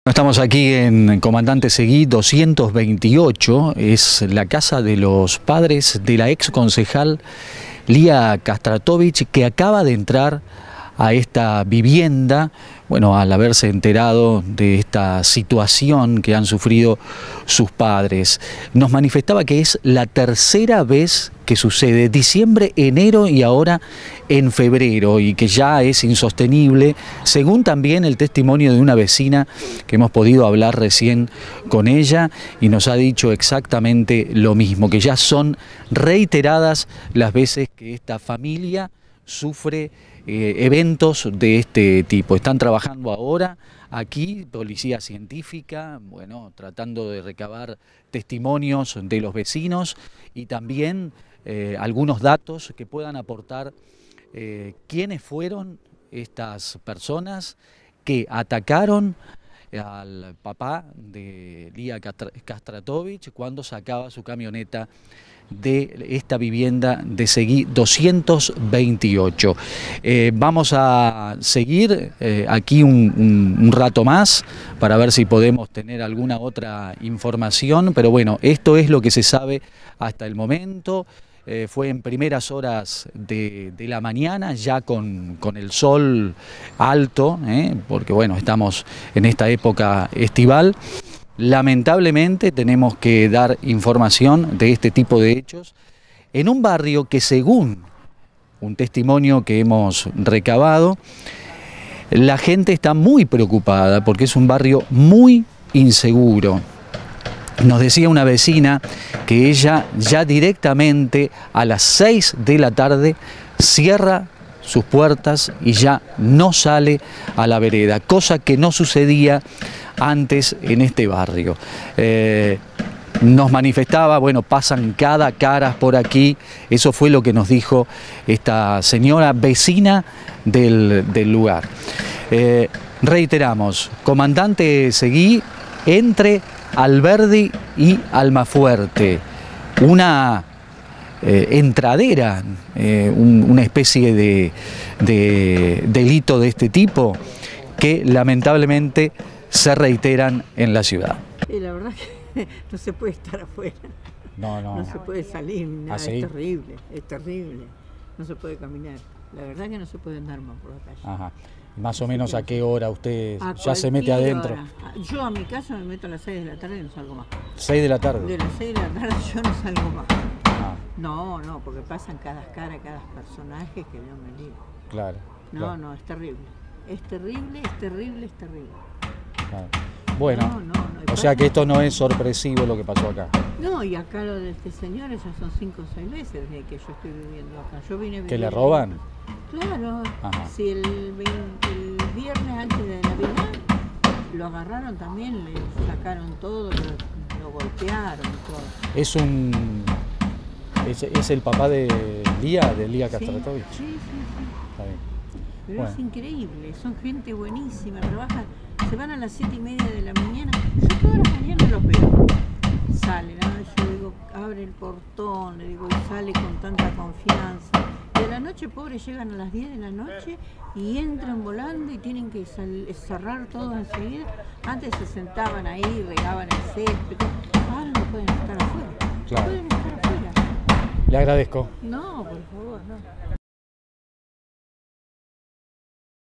Estamos aquí en Comandante Seguí 228, es la casa de los padres de la ex concejal Lía Kastratovich, que acaba de entrar a esta vivienda, bueno, al haberse enterado de esta situación que han sufrido sus padres. Nos manifestaba que es la tercera vez que sucede, diciembre, enero y ahora en febrero, y que ya es insostenible, según también el testimonio de una vecina que hemos podido hablar recién con ella, y nos ha dicho exactamente lo mismo, que ya son reiteradas las veces que esta familia sufre eventos de este tipo. Están trabajando ahora aquí, policía científica, bueno, tratando de recabar testimonios de los vecinos y también algunos datos que puedan aportar quiénes fueron estas personas que atacaron al papá de Lía Kastratovich cuando sacaba su camioneta de esta vivienda de Seguí 228. Vamos a seguir aquí un rato más para ver si podemos tener alguna otra información, pero bueno, esto es lo que se sabe hasta el momento. Fue en primeras horas de la mañana, ya con el sol alto, porque bueno, estamos en esta época estival. Lamentablemente tenemos que dar información de este tipo de hechos en un barrio que, según un testimonio que hemos recabado, la gente está muy preocupada porque es un barrio muy inseguro. Nos decía una vecina que ella ya directamente a las 6 de la tarde cierra sus puertas y ya no sale a la vereda, cosa que no sucedía antes en este barrio. Nos manifestaba, bueno, pasan cada caras por aquí, eso fue lo que nos dijo esta señora vecina del lugar. Reiteramos, Comandante Seguí, entre Alberdi y Almafuerte, una entradera, una especie de delito de este tipo que lamentablemente se reiteran en la ciudad. La verdad que no se puede estar afuera, no se puede salir, nada. ¿Ah, sí? Es terrible, no se puede caminar, la verdad que no se puede andar más por la calle. Ajá. Más o menos a qué hora usted ya se mete adentro. Hora. Yo a mi casa me meto a las 6 de la tarde y no salgo más. ¿6 de la tarde? De las 6 de la tarde yo no salgo más. Ah. No, porque pasan cada cara, cada personaje que Dios me libre. Claro. No, es terrible. Es terrible. Claro. Bueno, o sea que esto no es sorpresivo lo que pasó acá. No, y acá lo de este señor ya son 5 o 6 meses desde que yo estoy viviendo acá. Yo vine ¿Que le roban? Claro. Ajá. Si el viernes antes de Navidad lo agarraron también, le sacaron todo, lo golpearon todo. ¿Es el papá de Lía Kastratovich? Sí. Está bien. Pero bueno, es increíble, son gente buenísima, trabajan, se van a las 7:30 de la mañana, yo todas las mañanas los veo, salen, yo digo, abre el portón, le digo, y sale con tanta confianza. De la noche, pobre, llegan a las 10 de la noche y entran volando y tienen que cerrar todo enseguida. Antes se sentaban ahí, regaban el césped, ahora no pueden estar afuera, claro. No pueden estar afuera. Le agradezco. No, por favor, no.